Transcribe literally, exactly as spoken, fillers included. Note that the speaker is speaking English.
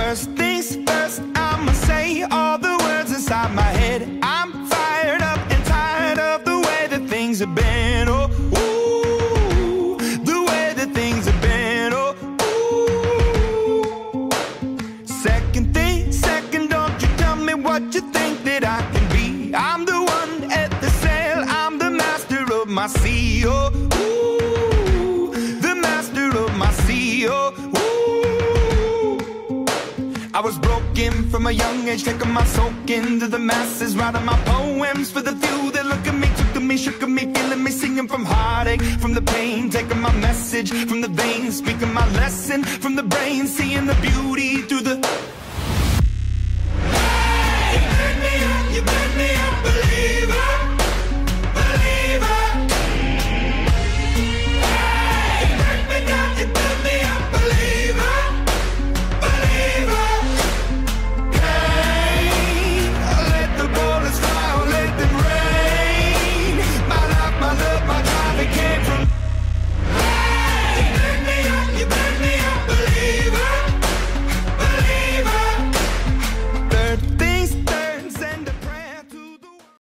First things first, I'ma say all the words inside my head. I'm fired up and tired of the way that things have been. Oh, ooh, the way that things have been. Oh, ooh. Second thing, second, don't you tell me what you think that I can be. I'm the one at the sail, I'm the master of my sea. Oh, ooh, the master of my sea. Oh, ooh. I was broken from a young age, taking my soak into the masses, writing my poems for the few that look at me, took to me, shook at me, feeling me, singing from heartache, from the pain, taking my message from the veins, speaking my lesson from the brain, seeing the beauty through the... Hey, you burn me up, you burn me up.